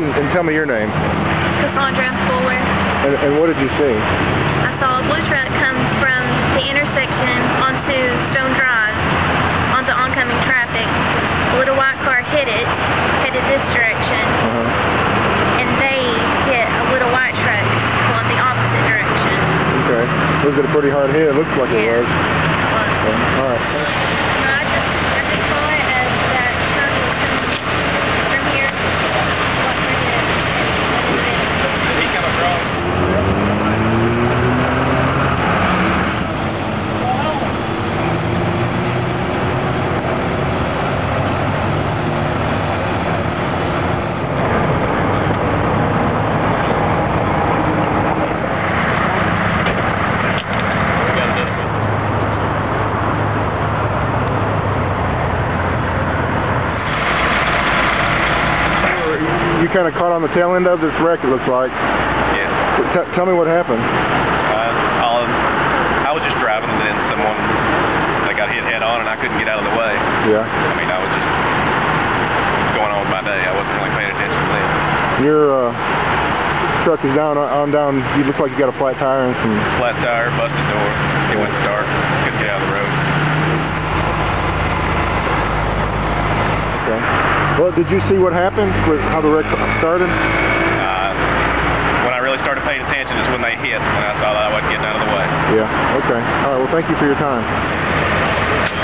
ahead and tell me your name. Cassandra Fuller. And what did you see? I saw a blue truck come from the intersection onto Stone Drive, onto oncoming traffic. A little white car hit it, headed this direction, and they hit a little white truck going the opposite direction. Okay. Was it a pretty hard hit? It looks like it was. It was. Okay. All right. No, I just saw it as that truck was coming from here, what through this, and He come across. You kind of caught on the tail end of this wreck, it looks like. Yes. Tell me what happened. I was just driving, and then they got hit head on, and I couldn't get out of the way. Yeah. I mean, I was just going on with my day. I wasn't really paying attention to them. Your truck is down. You look like you got a flat tire and some. Flat tire, busted door. It wouldn't start. Couldn't get out of the road. Okay. Well, did you see what happened with how the wreck started? When I really started paying attention is when they hit, and I saw that I wasn't getting out of the way. Yeah. Okay. All right. Well, thank you for your time.